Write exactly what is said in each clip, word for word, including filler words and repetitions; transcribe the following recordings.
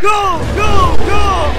Go! Go! Go!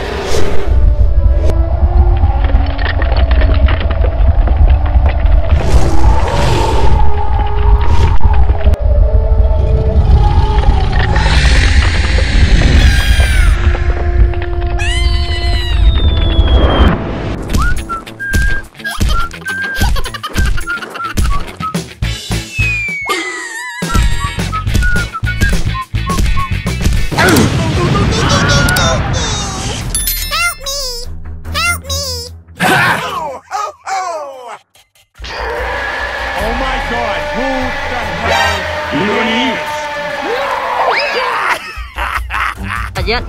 Yet.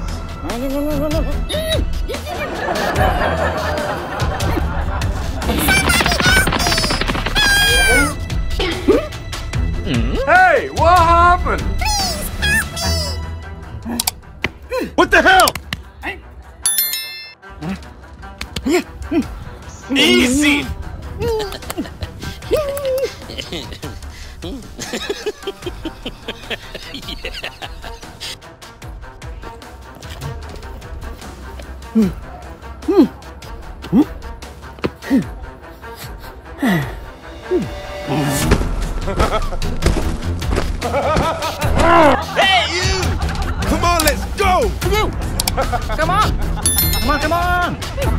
Hey, what happened? What the hell? Easy. Hmm. Hmm. Hmm. Hey, you! Come on, let's go! You! Come on! Come on, come on!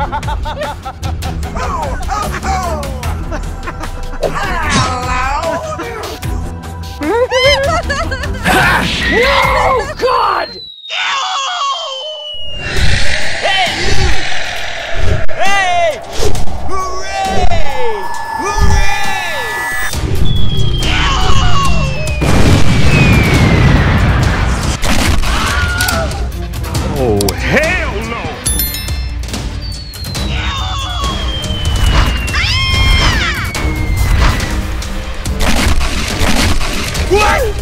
Oh, oh, oh. No! God! Hey! Hooray! Hooray! Oh, hell no! What?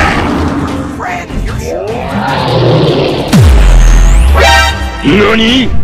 NANI?!